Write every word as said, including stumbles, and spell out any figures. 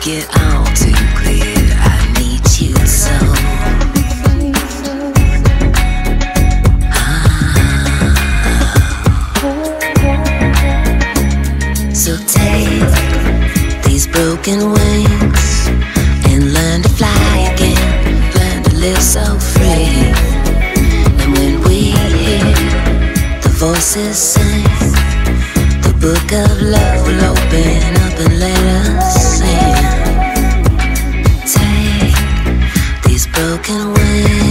it all too clear. I need you so. So take these broken wings and learn to fly again. Learn to live so free. And when we hear the voices sing, the book of love will open up and let us sing. Take these broken wings